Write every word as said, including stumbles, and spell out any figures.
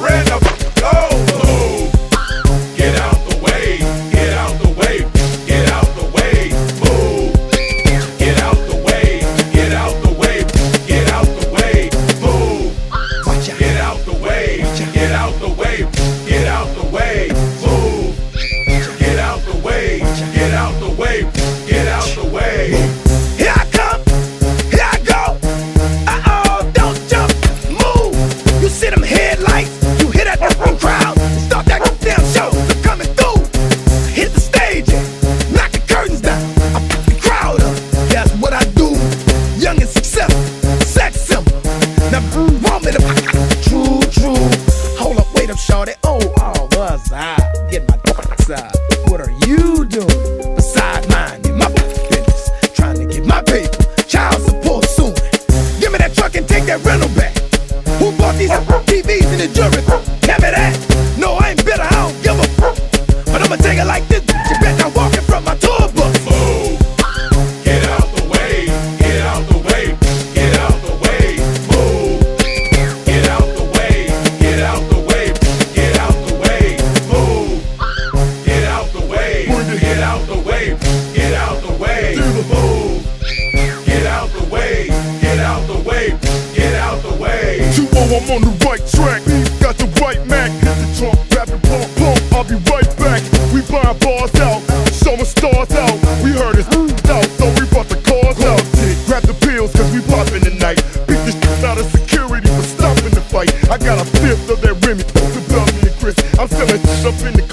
Where the f go? Move. Get out the way. Get out the way. Get out the way. Move. Get out the way. Get out the way. Get out the way. Move. Get out the way. Get out the way. Get out the way. Move. Get out the way. Get out the way. Get out the way. Here I come. Here I go. Uh-oh, don't jump. Move. You see them headlights. You hear that crowd. Start that damn show. They're coming through. Hit the stage and knock the curtains down. I put the crowd up. That's what I do. Young and successful. Sex symbol. Now, want me to true, true. Hold up, wait up, shorty. Oh, oh, was I? Get my side. What are you doing? Besides minding my business. Trying to get my paper. Child support soon. Give me that truck and take that rental back. Who bought these T Vs in the jury? Tell me that. No, I ain't bitter, I don't give a fuck. But I'ma take it like this. You bet I'm walking from my tour bus. Move. Get out the way. Get out the way. Get out the way. Move. Get out the way. Get out the way. Get out the way. Move. Get out the way. Get out the way. Get out the way. Move. Get out the way. Get out the way. Get out the way. two oh, I'm on the right track. Got the right Mac. Hit the trunk, grab the pump, pump. I'll be right back. We buying bars out, showing stars out. We heard it's out, so we brought the cars out. Grab the pills, cause we poppin' tonight. Beat the shit out of security for stopping the fight. I got a fifth of that Remy, the Belly and Chris. I'm selling shit up in the